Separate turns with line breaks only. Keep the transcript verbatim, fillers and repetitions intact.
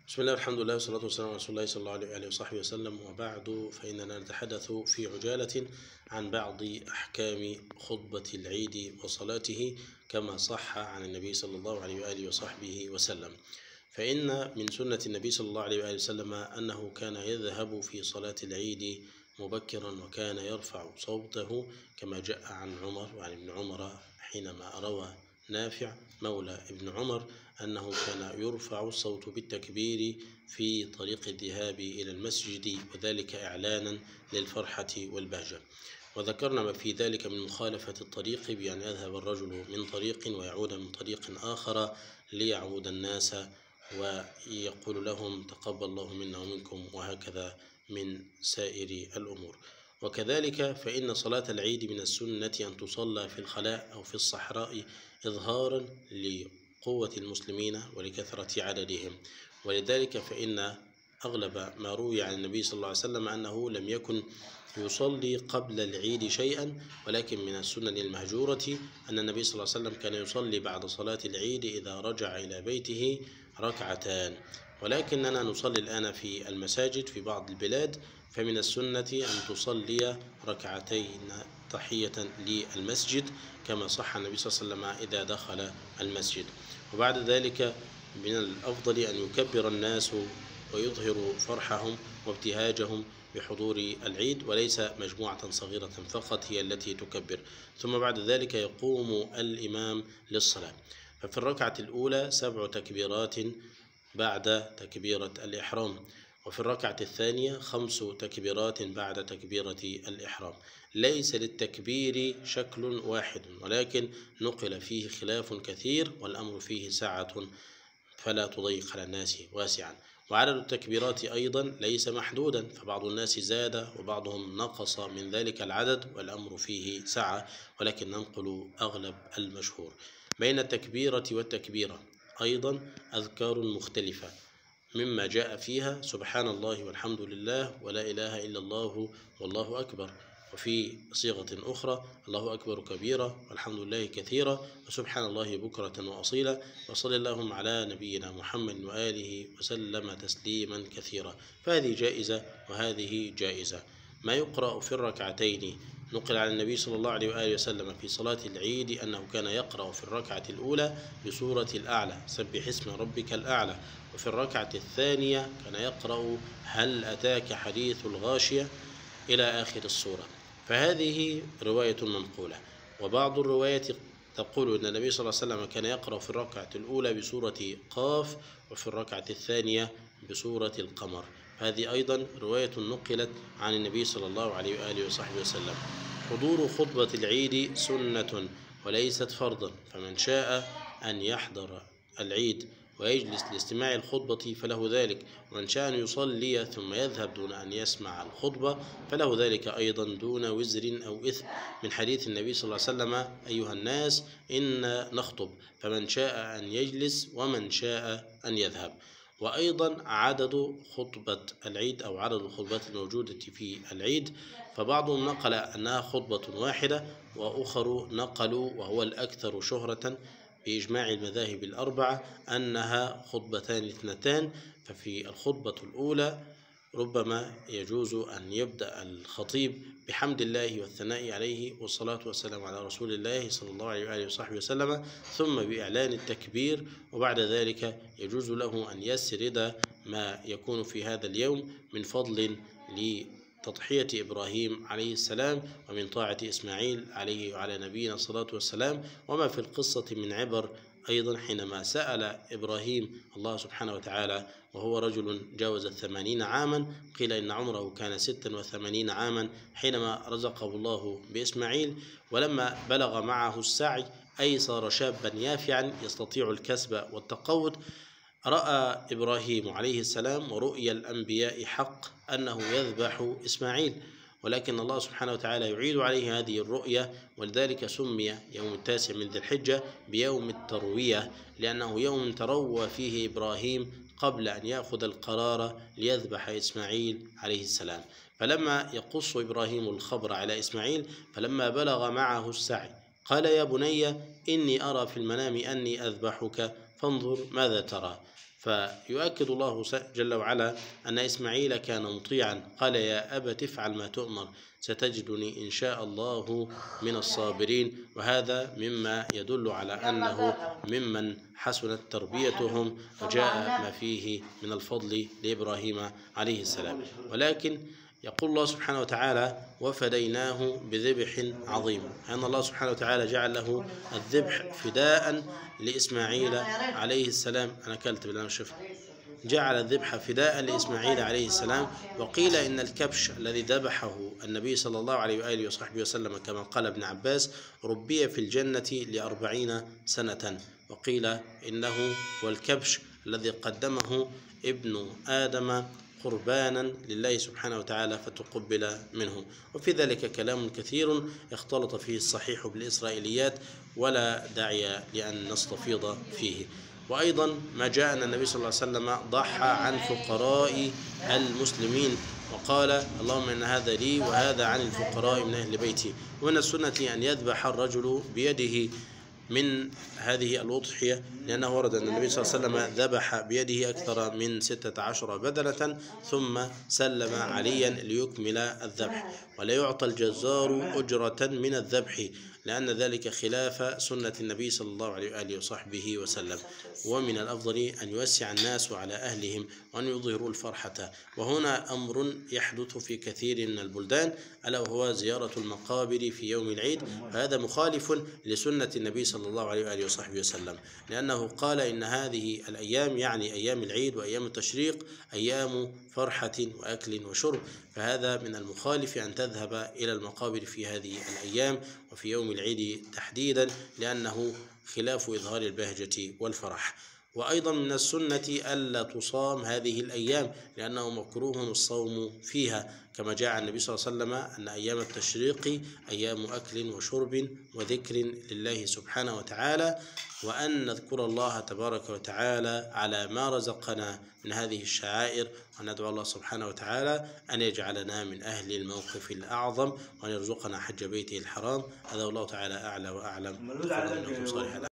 بسم الله الحمد لله والصلاة والسلام على رسول الله صلى الله عليه وآله وصحبه وسلم، وبعد فإننا نتحدث في عجالة عن بعض أحكام خطبة العيد وصلاته كما صح عن النبي صلى الله عليه وآله وصحبه وسلم. فإن من سنة النبي صلى الله عليه وآله وسلم أنه كان يذهب في صلاة العيد مبكرا وكان يرفع صوته كما جاء عن عمر وعن ابن عمر حينما روى نافع مولى ابن عمر أنه كان يرفع الصوت بالتكبير في طريق الذهاب إلى المسجد، وذلك إعلانا للفرحة والبهجة. وذكرنا ما في ذلك من مخالفة الطريق، بأن يذهب الرجل من طريق ويعود من طريق آخر ليعود الناس ويقول لهم تقبل الله منا ومنكم، وهكذا من سائر الأمور. وكذلك فإن صلاة العيد من السنة أن تصلى في الخلاء أو في الصحراء إظهارا لقوة المسلمين ولكثرة عددهم، ولذلك فإن أغلب ما روي عن النبي صلى الله عليه وسلم أنه لم يكن يصلي قبل العيد شيئا، ولكن من السنن المهجورة أن النبي صلى الله عليه وسلم كان يصلي بعد صلاة العيد إذا رجع إلى بيته ركعتان. ولكننا نصلي الآن في المساجد في بعض البلاد، فمن السنة أن تصلي ركعتين تحية للمسجد كما صح النبي صلى الله عليه وسلم إذا دخل المسجد. وبعد ذلك من الأفضل أن يكبر الناس ويظهروا فرحهم وابتهاجهم بحضور العيد، وليس مجموعة صغيرة فقط هي التي تكبر. ثم بعد ذلك يقوم الإمام للصلاة، ففي الركعة الأولى سبع تكبيرات بعد تكبيرة الإحرام، وفي الركعة الثانية خمس تكبيرات بعد تكبيرة الإحرام. ليس للتكبير شكل واحد، ولكن نقل فيه خلاف كثير، والأمر فيه سعة فلا تضيق على الناس واسعا. وعدد التكبيرات أيضا ليس محدودا، فبعض الناس زاد وبعضهم نقص من ذلك العدد، والأمر فيه سعة، ولكن ننقل أغلب المشهور. بين التكبيرة والتكبيرة أيضا أذكار مختلفة، مما جاء فيها سبحان الله والحمد لله ولا إله إلا الله والله أكبر، وفي صيغة أخرى الله أكبر كبيرا والحمد لله كثيرا وسبحان الله بكرة وأصيلا، وصلى اللهم على نبينا محمد وآله وسلم تسليما كثيرا. فهذه جائزة وهذه جائزة. ما يقرأ في الركعتين نقل عن النبي صلى الله عليه وآله وسلم في صلاة العيد أنه كان يقرأ في الركعة الأولى بسورة الأعلى سبح اسم ربك الأعلى، وفي الركعة الثانية كان يقرأ هل أتاك حديث الغاشية إلى آخر السورة. فهذه رواية منقولة. وبعض الروايات تقول أن النبي صلى الله عليه وسلم كان يقرأ في الركعة الأولى بسورة قاف، وفي الركعة الثانية بسورة القمر. هذه أيضا رواية نقلت عن النبي صلى الله عليه وآله وصحبه وسلم. حضور خطبة العيد سنة وليست فرضا، فمن شاء أن يحضر العيد ويجلس لاستماع الخطبة فله ذلك، ومن شاء أن يصلي ثم يذهب دون أن يسمع الخطبة فله ذلك أيضا دون وزر أو إثم، من حديث النبي صلى الله عليه وسلم أيها الناس إن نخطب، فمن شاء أن يجلس ومن شاء أن يذهب. وأيضا عدد خطبة العيد أو عدد الخطبات الموجودة في العيد، فبعضهم نقل أنها خطبة واحدة، وأخر نقلوا وهو الأكثر شهرة بإجماع المذاهب الأربعة أنها خطبتان اثنتان. ففي الخطبة الأولى ربما يجوز أن يبدأ الخطيب بحمد الله والثناء عليه والصلاة والسلام على رسول الله صلى الله عليه وآله وصحبه وسلم، ثم بإعلان التكبير، وبعد ذلك يجوز له أن يسرد ما يكون في هذا اليوم من فضل لتضحية إبراهيم عليه السلام ومن طاعة إسماعيل عليه وعلى نبينا الصلاة والسلام، وما في القصة من عبر أيضا حينما سأل إبراهيم الله سبحانه وتعالى وهو رجل جاوز الثمانين عاما، قيل إن عمره كان ستا وثمانين عاما حينما رزقه الله بإسماعيل، ولما بلغ معه السعي أي صار شابا يافعا يستطيع الكسب والتقوت، رأى إبراهيم عليه السلام ورؤيا الأنبياء حق أنه يذبح إسماعيل، ولكن الله سبحانه وتعالى يعيد عليه هذه الرؤيا، ولذلك سمي يوم التاسع من ذي الحجة بيوم التروية، لأنه يوم تروى فيه إبراهيم قبل أن يأخذ القرار ليذبح إسماعيل عليه السلام. فلما يقص إبراهيم الخبر على إسماعيل فلما بلغ معه السعي قال يا بني إني أرى في المنام أني أذبحك فانظر ماذا ترى، فيؤكد الله جل وعلا أن إسماعيل كان مطيعا، قال يا أبت افعل ما تؤمر ستجدني إن شاء الله من الصابرين. وهذا مما يدل على أنه ممن حسنت تربيتهم وجاء ما فيه من الفضل لإبراهيم عليه السلام. ولكن يقول الله سبحانه وتعالى وفديناه بذبح عظيم، أن الله سبحانه وتعالى جعل له الذبح فداء لإسماعيل عليه السلام. أنا أكلت بالله شفت جعل الذبح فداء لإسماعيل عليه السلام. وقيل إن الكبش الذي ذبحه النبي صلى الله عليه وآله وصحبه وسلم كما قال ابن عباس ربي في الجنة لأربعين سنة. وقيل إنه هو الكبش الذي قدمه ابن آدم قربانا لله سبحانه وتعالى فتقبل منه. وفي ذلك كلام كثير اختلط فيه الصحيح بالإسرائيليات ولا داعي لأن نستفيض فيه. وأيضا ما جاء أن النبي صلى الله عليه وسلم ضحى عن فقراء المسلمين وقال اللهم إن هذا لي وهذا عن الفقراء من أهل بيتي. ومن السنة أن يذبح الرجل بيده من هذه الأضحية، لأنه ورد أن النبي صلى الله عليه وسلم ذبح بيده أكثر من ستة عشر بدنة ثم سلم عليا ليكمل الذبح. ولا يعطى الجزار أجرة من الذبح لأن ذلك خلاف سنة النبي صلى الله عليه وآله وصحبه وسلم. ومن الأفضل أن يوسع الناس على أهلهم وأن يظهروا الفرحة. وهنا أمر يحدث في كثير من البلدان ألا وهو زيارة المقابر في يوم العيد، فهذا مخالف لسنة النبي صلى الله عليه وآله وصحبه وسلم، لأنه قال إن هذه الأيام يعني أيام العيد وأيام التشريق أيام فرحة وأكل وشرب، فهذا من المخالف أن تذهب إلى المقابر في هذه الأيام وفي يوم العيد تحديدا، لأنه خلاف إظهار البهجة والفرح. وأيضا من السنة ألا تصام هذه الأيام لأنه مكروه الصوم فيها، كما جاء عن النبي صلى الله عليه وسلم أن أيام التشريق أيام أكل وشرب وذكر لله سبحانه وتعالى، وأن نذكر الله تبارك وتعالى على ما رزقنا من هذه الشعائر، وندعو الله سبحانه وتعالى أن يجعلنا من أهل الموقف الأعظم وأن يرزقنا حج بيته الحرام. هذا والله تعالى أعلى وأعلم.